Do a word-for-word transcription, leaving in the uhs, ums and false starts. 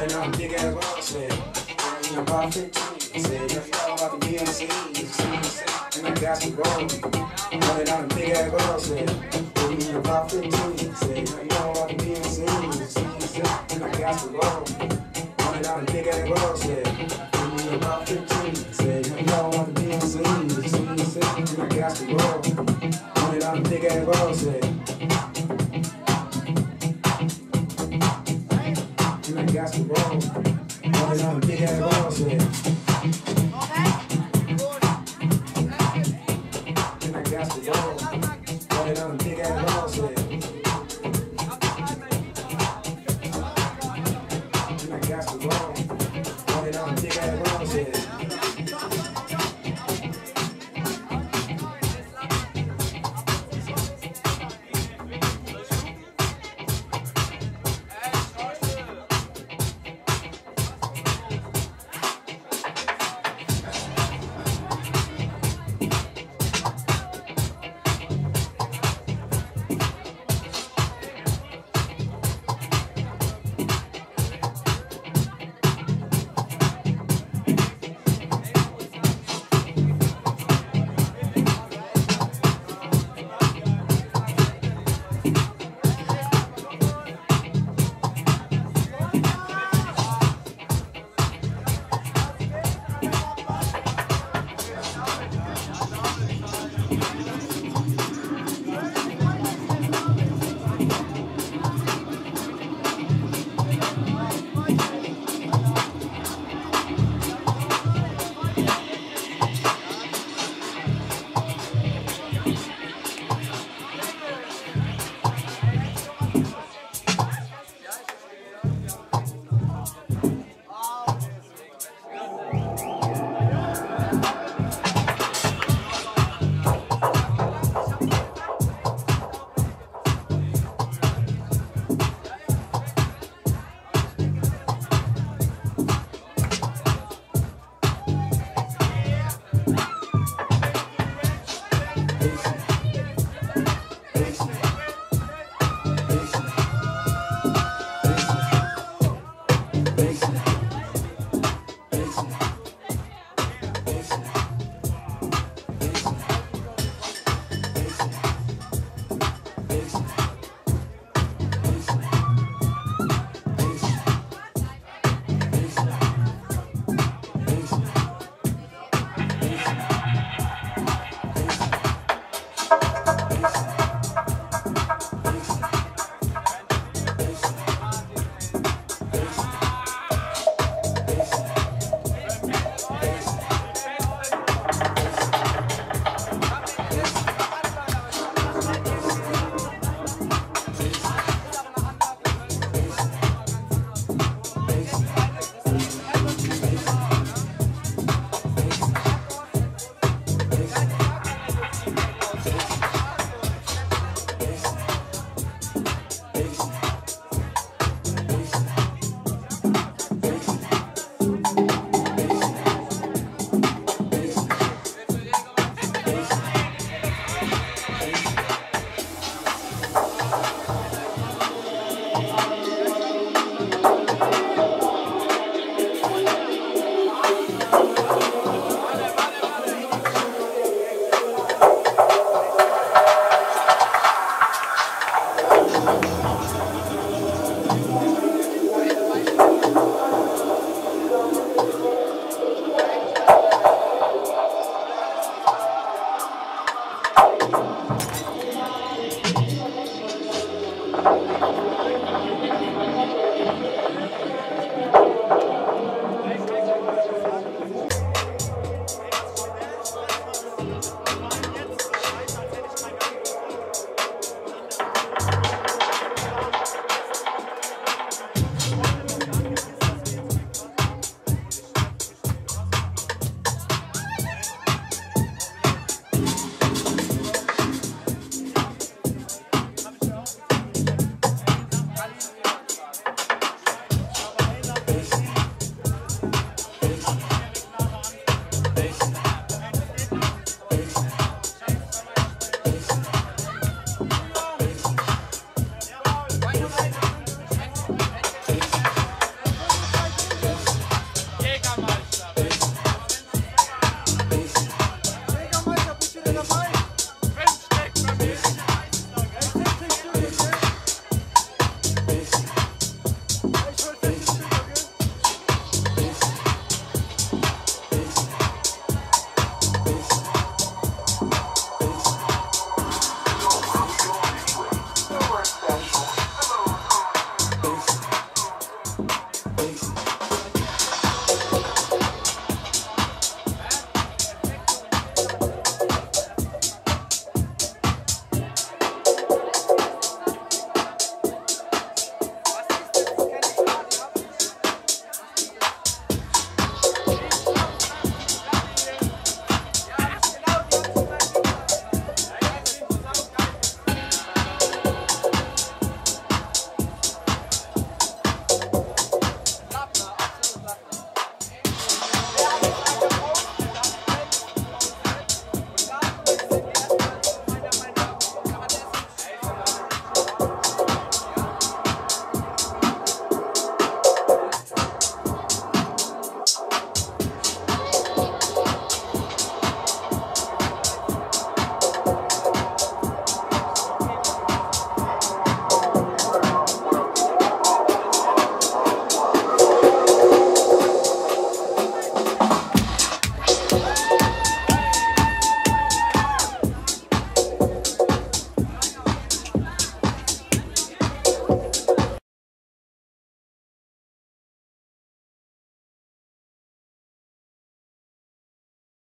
Running on a big ass ball, said. You know, about fifteen, said. You know about the D M C, and I got to go. Running on a big ass ball, said. You know, about fifteen, said. You know about the D M C, and I got to go. Running on a big ass ball, said. You know about fifteen, said. You know about the D M C, and I got to go. Running on a big ass ball, said. And I got to roll. Running on a big ass ball, said.